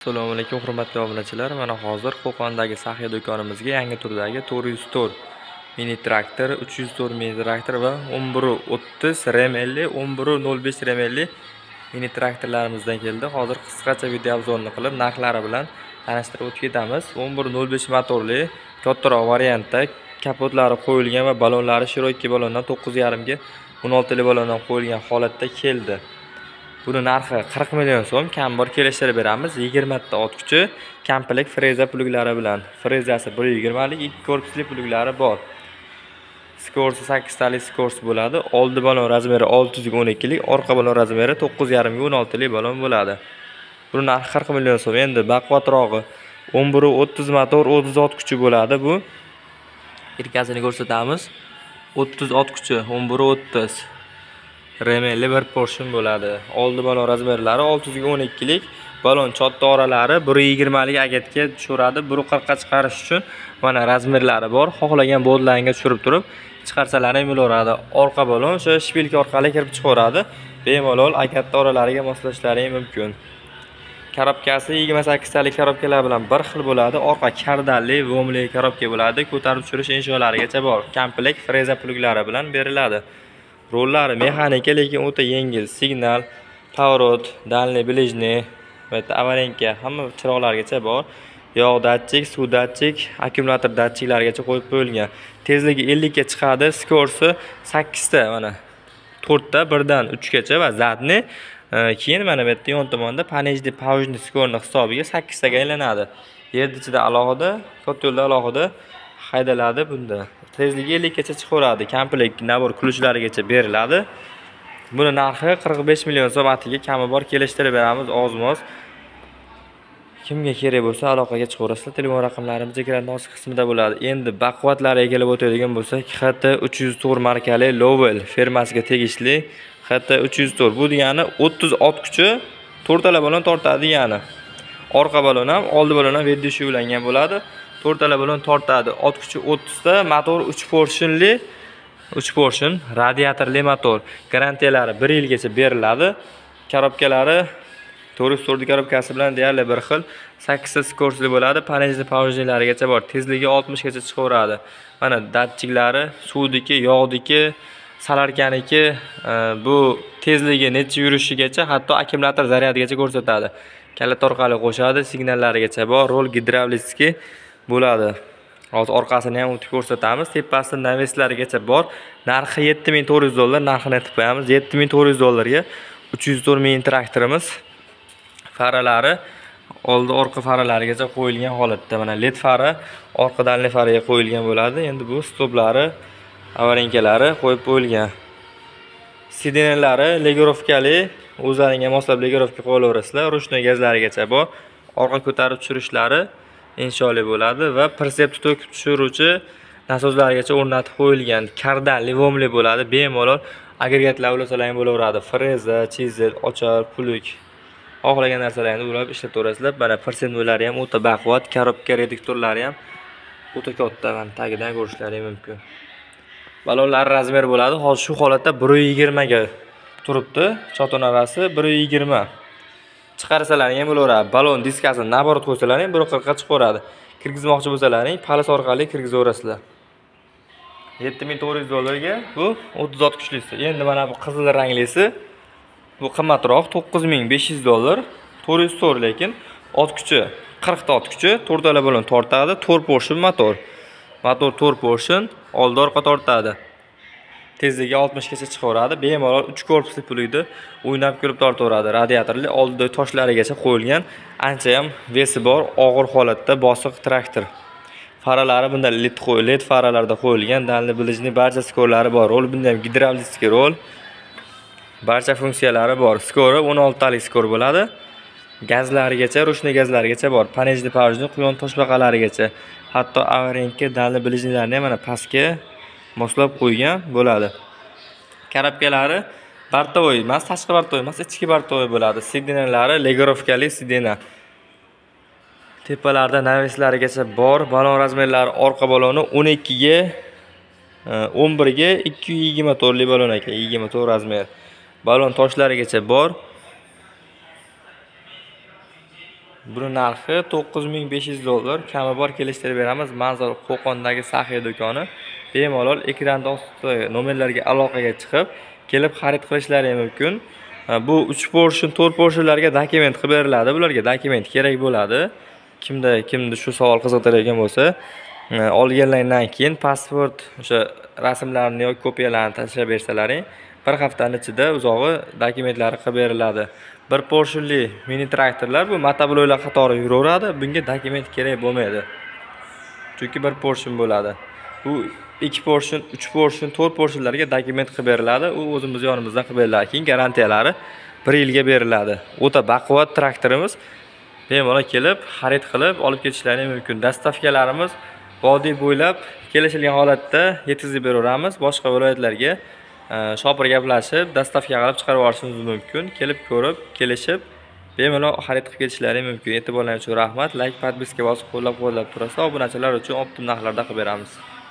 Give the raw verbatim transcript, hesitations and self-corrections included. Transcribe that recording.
Assalomu alaykum hurmatli obunachilar. Mana hozir Qo'qondagi Saxiya do'konimizga yangi turdagi to'rt yuz to'rt mini traktor, uch yuz to'rt mini traktor va o'n bir o'ttiz remelli, o'n bir nol besh remelli mini traktorlarimizdan keldi. Hozir qisqacha video obzorini qilib, narxlari bilan tanishtirib o'tib ketamiz. o'n bir nol besh motorli, kattaroq variantda kapotlari qo'yilgan va balonlari Cherokee balondan to'qqiz yarim ga o'n olti li balondan qo'yilgan holatda keldi. Buni narxi qirq million so'm, kam bor kelishtirib beramiz. yigirma ta ot kuchi, komplekt freza pluglari bilan. Frezasi bir yuz yigirma lik, ikki korpusli pluglari bor. Skorsi sakkiz talik skors bo'ladi. Oldi balon razmeri olti yuz o'n ikki lik, orqa balon razmeri to'qqiz yarim ga o'n olti lik balon bo'ladi. Buni narxi qirq million so'm. Endi baquvvatrog'i o'n bir o'ttiz motor, o'ttiz ot kuchi bo'ladi bu. Irkasini ko'rsatamiz. o'ttiz ot kuchi, o'n bir o'ttiz remelli bir portion bo'ladi. Oldi balon razmerlari olti yuz o'n ikki lik, balon chotta oralari bir yigirma lik agatga tushiradi. bir qirq ga chiqarish uchun mana razmerlari bor. Xohlagan bodlanga tushirib turib chiqarsalar ham bo'laveradi. Orqa balon o'sha shpilka orqali kirib chiqaradi. Bemalol agatda oralariga moslashlari mumkin. Korobkasi yigirma sakkiz talik korobkalar bilan bir xil bo'ladi. Orqa kardalli, vomli korobka bo'ladi. Ko'tarib tushirish insholargacha bor. Komplekt freza pluglari bilan beriladi. Rollari mexanika, lekin o'ta yengil. Signal, поворот, дальний, ближний va avarenka hamma chiroqlargacha bor. Yog' datchik, suv datchik, akkumulyator datchiklarigacha qo'yib qo'yilgan. Tezligi ellik ga chiqadi. Skorsi sakkiz ta, mana to'rt ta birdan uch gacha va zadni. Keyin mana bu yerda yon tomonda panejli paujni skorni hisobiga sakkiz taga aylanadi. Yerda ichida alohida, katta yo'lda alohida haydaladi bunda. Tezligi ellik gacha chiqaradi. Komplekt nabor ключlarigacha beriladi. Buni narxi qirq besh million so'm atiga kami bor kelishtirib beramiz ozmoz. Kimga kerak bo'lsa aloqaga chiqaverasizlar. Telefon raqamlarimiz ekran osti qismida bo'ladi. Endi baquvvatlariga kelib o'tadigan bo'lsak, H T uch yuz to'rt markali Lowell fermasiga tegishli H T uch yuz to'rt. Bu degani o'ttiz ot kuchi, to'rtala balon tortadi degani. Orqa balon ham, oldi balon ham veddishi ulangan bo'ladi. to'rtala balon tortadi. Ot kuchi o'ttiz ta, motor uch portionli, uch portion, radiatorli motor. Garantiyalari bir yilgacha beriladi. Korobkalari to'rt yuz to'rt korobkasi bilan deyarli bir xil. sakkiz ta skorsli bo'ladi. Panejli paujnilarigacha bor. Tezligi oltmish gacha chiqaveradi. Mana datchiklari, suvdiki, yog'diki, salarkaniki, bu tezligi necha yurishigacha, hatto akkumulyator zaryadigacha ko'rsatadi. Kalit orqali qo'shadi, signallarigacha bor. Rol gidravlitskiy bo'ladi. Hozir orqasini ham o'tib ko'rsatamiz. Tepasida naveslarigacha bor. Narxi yetti ming to'rt yuz dollar narxini aytib qo'yamiz. yetti ming to'rt yuz dollarga uch yuz to'rt mini traktorimiz. Faralari oldi orqa faralarigacha qo'yilgan holatda. Mana led fara orqa dalni faraga qo'yilgan bo'ladi. Endi bu stoplari, avarenkalari qo'yib qo'yilgan. Sidenalari legirovkali, o'zlaringga moslab legirovka qo'yaverasizlar. Ruchnoy gazlarigacha bor. Orqa ko'tarib tushirishlari insholar bo'ladi va persepti to'kib tushiruvchi nasoslargacha o'rnatib qo'yilgan. Kardanli, vomli bo'ladi. Bemalol agregatlar ulasalar ham bo'laveradi. Freza, chizel, ochar, puluk, xohlagan narsalarni ulab ishlataverasizlar. Mana persentlar ham o'ta baquvvat, korobka reduktorlari ham o'ta katta, mana tagidan ko'rishlari mumkin. Balonlar razmer bo'ladi. Hozir shu holatda bir yuz yigirma ga turibdi. Chotonarasi bir yuz yigirma. Chiqarsalar ham bo'laveradi. Balon diskasini naborot qo'ysalar ham bir qirq ga chiqaradi. Kirgizmoqchi bo'lsalaring, palas orqali kirgizaverasizlar. yetti ming to'rt yuz dollarga bu o'ttiz ot kuchlisi. Endi mana bu qizil ranglisi bu qimmatroq, to'qqiz ming besh yuz dollar. to'rt yuz to'rt lekin ot kuchi qirq ta ot kuchi, to'rtala balon tortadi, to'rt portion motor. Motor to'rt portion, oldi orqa tortadi. Tezligi oltmish gacha chiqaveradi. Bemalol uch korpusli puluydi. O'ynab kirib tortaveradi. Radiatorli oldida toshlarigacha qo'yilgan. Ancha ham vesi bor, og'ir holatda bosiq traktor. Faralari bunda led qo'y, led faralarda qo'yilgan. Dalni bilijni barcha skorlari bor. Rol bunda ham gidravlitskiy rol. Barcha funksiyalari bor. Skori o'n olti talik skor bo'ladi. Gazlarigacha, ruchnoy gazlarigacha bor. Panejli paujni quyon toshbaqalarigacha. Hatto avarenka, dalni bilijnilarni ham mana pastga moslab qo'ygan bo'ladi. Korobkalari bartovoy emas, tashqi bartovoy emas, ichki bartovoy bo'ladi. Signallari legirovkali sidena. Tepalarda naveslarigacha bor. Balon razmerlari orqa baloni o'n ikki ga o'n bir ga ikki yuz yigirma to'rt lik balon ekan, yigirma to'rt razmer. Balon toshlarigacha bor. Buni narxi to'qqiz ming besh yuz dollar, kami bor kelishtirib beramiz. Manzil Qo'qondagi Saxiy do'koni. Bemalol ekranda ostidagi nomerlarga aloqaga chiqib, kelib xarid qilishlari mumkin. Bu uch portion, to'rt portionlarga dokument qilib beriladi. Bularga dokument kerak bo'ladi. Kimda kimni shu savol qiziqtiradigan bo'lsa, olganlardan keyin pasport, o'sha rasmlarni yoki kopiyalarni tashlab bersalaring, bir haftaning ichida uzog'i dokumentlari qilib beriladi. Bir portionli mini traktorlar bu motobloklar qatori yuraveradi. Bunga dokument kerak bo'lmaydi. Chunki bir portion bo'ladi. Bu ikki portion, uch portion, to'rt portionlarga dokument qilib beriladi. U o'zimiz yonimizda qilib beriladi. Keyin garantiyalari bir yilga beriladi. O'ta baquvvat traktorimiz. Bemalol kelib, xarid qilib olib ketishlari mumkin. Dastavkalarimiz vodiy bo'ylab kelishilgan holatda yetkazib beraveramiz. Boshqa viloyatlarga shopir gaplashib, dastavka qilib chiqarib yuborishingiz mumkin. Kelib ko'rib, kelishib, bemalol xarid qilib ketishlari mumkin. E'tiborlaringiz uchun rahmat. Like, podpiska bosib qo'llab-quvvatlab turasiz. Obunachilar uchun optim narxlarda qilib beramiz.